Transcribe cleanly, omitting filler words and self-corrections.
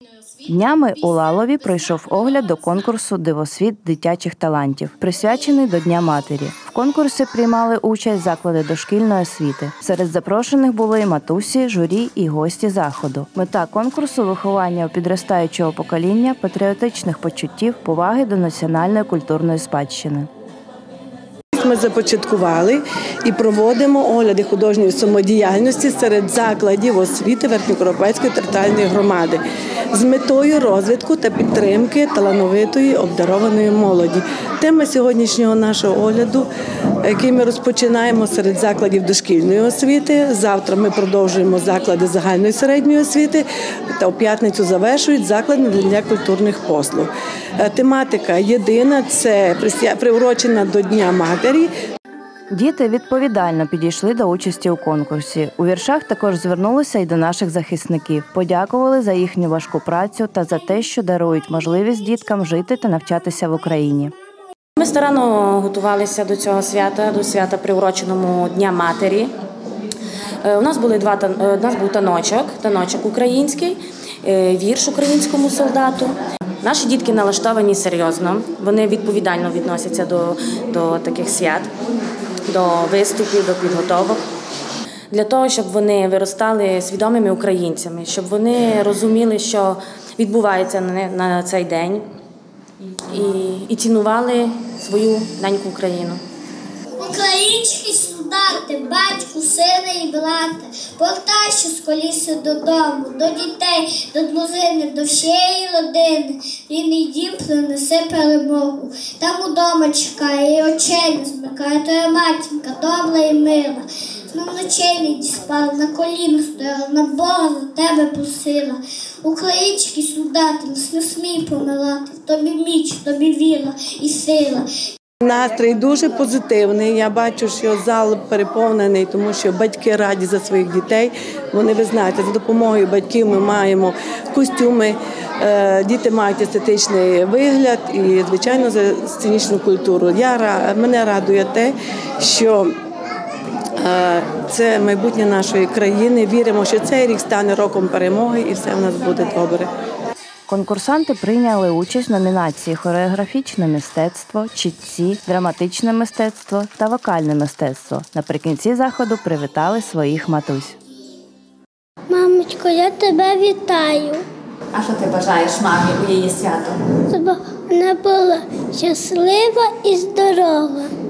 Днями у Лалові пройшов огляд до конкурсу «Дивосвіт дитячих талантів», присвячений до Дня матері. В конкурсі приймали участь заклади дошкільної освіти. Серед запрошених були і матусі, журі і гості заходу. Мета конкурсу – виховання у підростаючого покоління патріотичних почуттів, поваги до національної культурної спадщини. Ми започаткували і проводимо огляди художньої самодіяльності серед закладів освіти Верхньокоропецької територіальної громади з метою розвитку та підтримки талановитої обдарованої молоді. Тема сьогоднішнього нашого огляду, який ми розпочинаємо серед закладів дошкільної освіти. Завтра ми продовжуємо заклади загальної середньої освіти та у п'ятницю завершують заклади надання культурних послуг. Тематика єдина – це приурочена до Дня матері. Діти відповідально підійшли до участі у конкурсі. У віршах також звернулися і до наших захисників. Подякували за їхню важку працю та за те, що дарують можливість діткам жити та навчатися в Україні. Ми старанно готувалися до цього свята, до свята приуроченому Дня матері. У нас був таночок український, вірш українському солдату. Наші дітки налаштовані серйозно, вони відповідально відносяться до таких свят, до виступів, до підготовок. Для того, щоб вони виростали свідомими українцями, щоб вони розуміли, що відбувається на цей день, і цінували свою неньку Україну. Українські солдати, батьку, сина і брата, повертайся з коліси додому, до дітей, до дружини, до всієї родини. Рідний дім принесе перемогу. Там удома чекає, і очей не змикає, твоя матінка добра і мила. Знов ночей не діспала, на колінах стояла, на Бога за тебе просила. Українські солдати, нас не смій помирати, в тобі міч, в тобі віра і сила. Настрій дуже позитивний. Я бачу, що зал переповнений, тому що батьки раді за своїх дітей. Вони, ви знаєте, за допомогою батьків ми маємо костюми, діти мають естетичний вигляд і, звичайно, за сценічну культуру. Мене радує те, що це майбутнє нашої країни. Віримо, що цей рік стане роком перемоги і все в нас буде добре. Конкурсанти прийняли участь в номінації «Хореографічне мистецтво», «Читці», «Драматичне мистецтво» та «Вокальне мистецтво». Наприкінці заходу привітали своїх матусь. Мамочко, я тебе вітаю. А що ти бажаєш мамі у її свято? Щоб вона була щаслива і здорова.